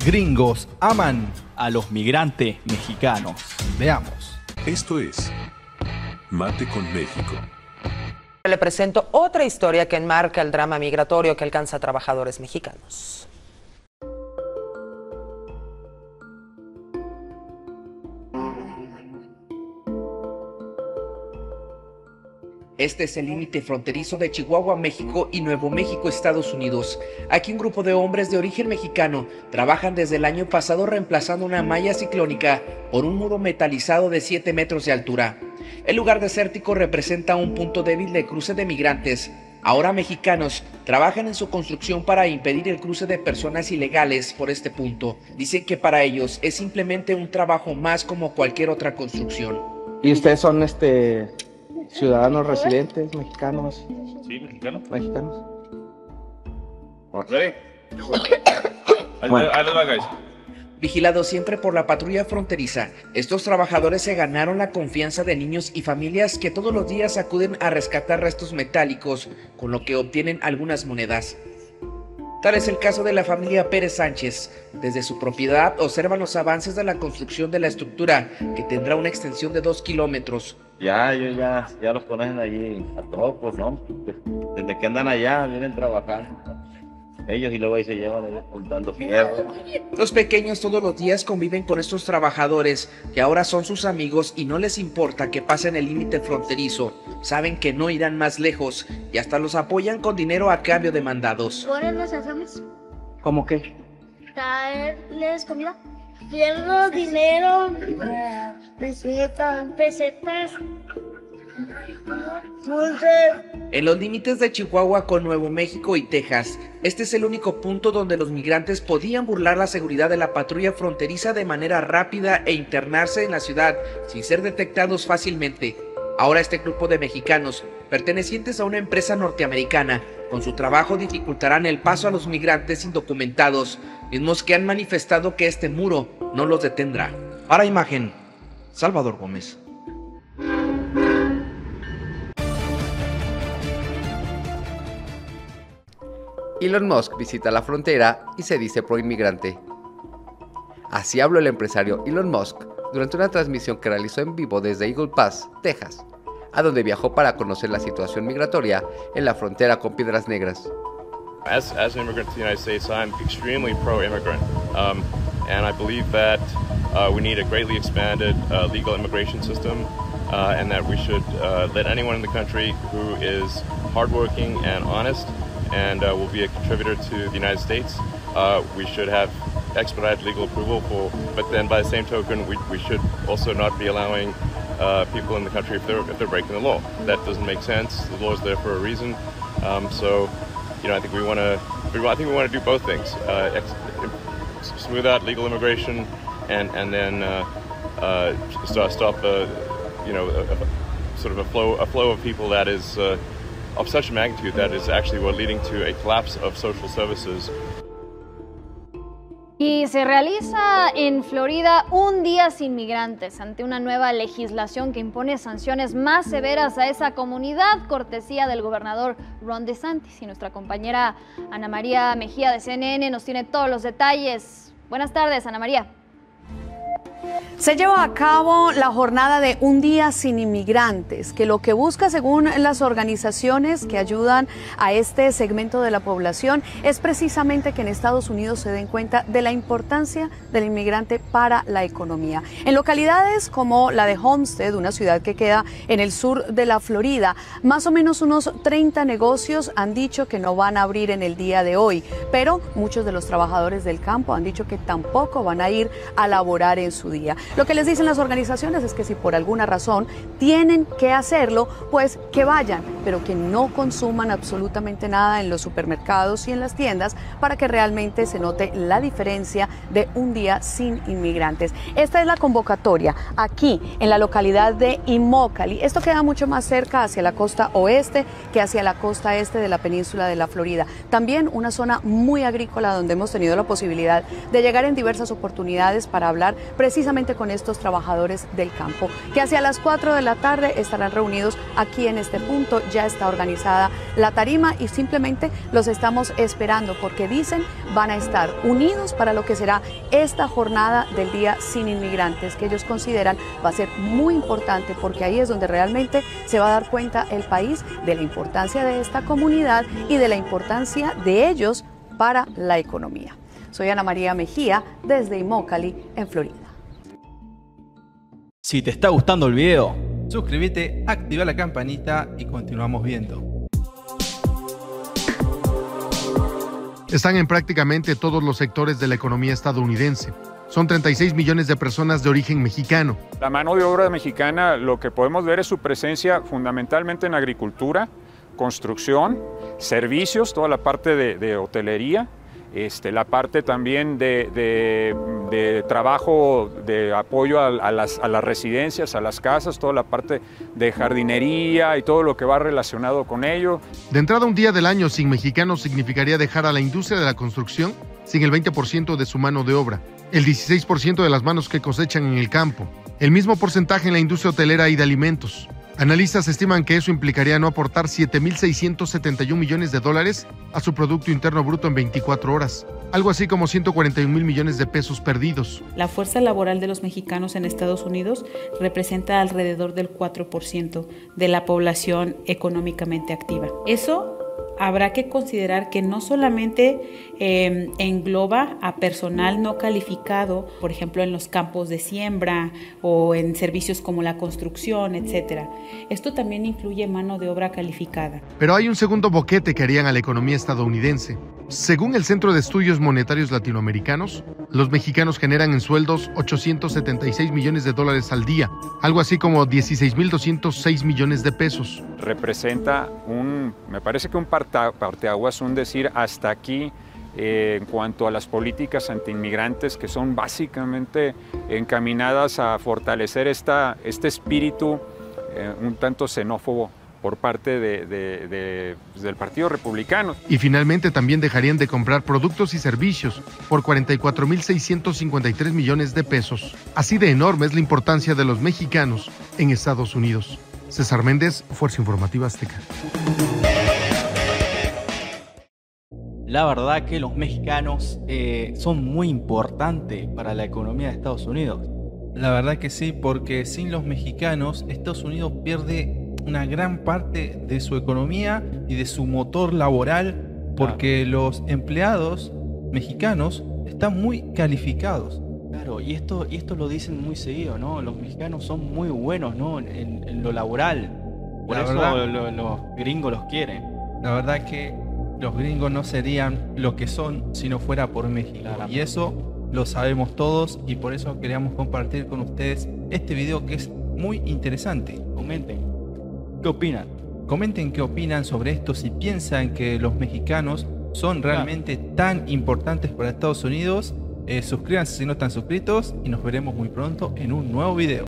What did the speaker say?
gringos aman a los migrantes mexicanos. Veamos. Esto es Mate con México. Le presento otra historia que enmarca el drama migratorio que alcanza a trabajadores mexicanos. Este es el límite fronterizo de Chihuahua, México y Nuevo México, Estados Unidos. Aquí un grupo de hombres de origen mexicano trabajan desde el año pasado reemplazando una malla ciclónica por un muro metalizado de 7 metros de altura. El lugar desértico representa un punto débil de cruce de migrantes. Ahora mexicanos trabajan en su construcción para impedir el cruce de personas ilegales por este punto. Dicen que para ellos es simplemente un trabajo más como cualquier otra construcción. ¿Y ustedes son ciudadanos residentes mexicanos? Sí, mexicanos. Mexicanos. Ready? Ahí les va, guys. Vigilados siempre por la patrulla fronteriza, estos trabajadores se ganaron la confianza de niños y familias que todos los días acuden a rescatar restos metálicos, con lo que obtienen algunas monedas. Tal es el caso de la familia Pérez Sánchez. Desde su propiedad observan los avances de la construcción de la estructura, que tendrá una extensión de 2 kilómetros. Ya los conocen allí a todos, pues, ¿no? Desde que andan allá, vienen trabajando ellos y luego ahí se llevan juntando fierro. Los pequeños todos los días conviven con estos trabajadores, que ahora son sus amigos y no les importa que pasen el límite fronterizo. Saben que no irán más lejos y hasta los apoyan con dinero a cambio de mandados. ¿Por qué los hacemos? ¿Cómo qué? Traerles comida. Fierro, dinero, pesetas. En los límites de Chihuahua con Nuevo México y Texas, este es el único punto donde los migrantes podían burlar la seguridad de la patrulla fronteriza de manera rápida e internarse en la ciudad sin ser detectados fácilmente. Ahora este grupo de mexicanos, pertenecientes a una empresa norteamericana, con su trabajo dificultarán el paso a los migrantes indocumentados, mismos que han manifestado que este muro no los detendrá. Para Imagen, Salvador Gómez. Elon Musk visita la frontera y se dice pro-inmigrante. Así habló el empresario Elon Musk durante una transmisión que realizó en vivo desde Eagle Pass, Texas, a donde viajó para conocer la situación migratoria en la frontera con Piedras Negras. As an immigrant to the United States, I'm extremely pro-immigrant, and I believe that we need a greatly expanded legal immigration system, and that we should let anyone in the country who is hardworking and honest and will be a contributor to the United States. We should have expedited legal approval but then by the same token, we should also not be allowing people in the country if they're breaking the law. That doesn't make sense. The law is there for a reason. So, I think we want to do both things: smooth out legal immigration, and then stop sort of a flow of people that is of such magnitude that is actually leading to a collapse of social services. Y se realiza en Florida un día sin migrantes ante una nueva legislación que impone sanciones más severas a esa comunidad, cortesía del gobernador Ron DeSantis. Y nuestra compañera Ana María Mejía de CNN nos tiene todos los detalles. Buenas tardes, Ana María. Se lleva a cabo la jornada de Un Día Sin Inmigrantes, que lo que busca, según las organizaciones que ayudan a este segmento de la población, es precisamente que en Estados Unidos se den cuenta de la importancia del inmigrante para la economía. En localidades como la de Homestead, una ciudad que queda en el sur de la Florida, más o menos unos 30 negocios han dicho que no van a abrir en el día de hoy, pero muchos de los trabajadores del campo han dicho que tampoco van a ir a laborar en su día. Lo que les dicen las organizaciones es que si por alguna razón tienen que hacerlo, pues que vayan, pero que no consuman absolutamente nada en los supermercados y en las tiendas para que realmente se note la diferencia de un día sin inmigrantes. Esta es la convocatoria aquí en la localidad de Immokalee. Esto queda mucho más cerca hacia la costa oeste que hacia la costa este de la península de la Florida. También una zona muy agrícola donde hemos tenido la posibilidad de llegar en diversas oportunidades para hablar precisamente con estos trabajadores del campo, que hacia las 4 de la tarde estarán reunidos aquí en este punto. Ya está organizada la tarima y simplemente los estamos esperando porque dicen van a estar unidos para lo que será esta jornada del Día Sin Inmigrantes, que ellos consideran va a ser muy importante porque ahí es donde realmente se va a dar cuenta el país de la importancia de esta comunidad y de la importancia de ellos para la economía. Soy Ana María Mejía desde Immokalee, en Florida. Si te está gustando el video, suscríbete, activa la campanita y continuamos viendo. Están en prácticamente todos los sectores de la economía estadounidense. Son 36 millones de personas de origen mexicano. La mano de obra mexicana, lo que podemos ver es su presencia fundamentalmente en agricultura, construcción, servicios, toda la parte de hotelería, la parte también de trabajo de apoyo a las residencias, a las casas, toda la parte de jardinería y todo lo que va relacionado con ello. De entrada, un día del año sin mexicanos significaría dejar a la industria de la construcción sin el 20% de su mano de obra, el 16% de las manos que cosechan en el campo, el mismo porcentaje en la industria hotelera y de alimentos. Analistas estiman que eso implicaría no aportar $7.671 millones a su Producto Interno Bruto en 24 horas, algo así como 141 mil millones de pesos perdidos. La fuerza laboral de los mexicanos en Estados Unidos representa alrededor del 4% de la población económicamente activa. Eso habrá que considerar que no solamente engloba a personal no calificado, por ejemplo en los campos de siembra o en servicios como la construcción, etc. Esto también incluye mano de obra calificada. Pero hay un segundo boquete que harían a la economía estadounidense. Según el Centro de Estudios Monetarios Latinoamericanos, los mexicanos generan en sueldos $876 millones al día, algo así como 16.206 millones de pesos. Representa me parece que un parteaguas, un decir hasta aquí en cuanto a las políticas antiinmigrantes que son básicamente encaminadas a fortalecer este espíritu un tanto xenófobo por parte del Partido Republicano. Y finalmente también dejarían de comprar productos y servicios por 44.653 millones de pesos. Así de enorme es la importancia de los mexicanos en Estados Unidos. César Méndez, Fuerza Informativa Azteca. la verdad que los mexicanos son muy importantes para la economía de Estados Unidos. La verdad que sí, porque sin los mexicanos, Estados Unidos pierde una gran parte de su economía y de su motor laboral, porque los empleados mexicanos están muy calificados. Claro, y esto lo dicen muy seguido, ¿no? Los mexicanos son muy buenos, ¿no? en lo laboral. Por eso los gringos los quieren. La verdad que los gringos no serían lo que son si no fuera por México. Claro. Y eso lo sabemos todos, y por eso queríamos compartir con ustedes este video que es muy interesante. Comenten, ¿qué opinan? Comenten qué opinan sobre esto, si piensan que los mexicanos son realmente tan importantes para Estados Unidos. Suscríbanse si no están suscritos y nos veremos muy pronto en un nuevo video.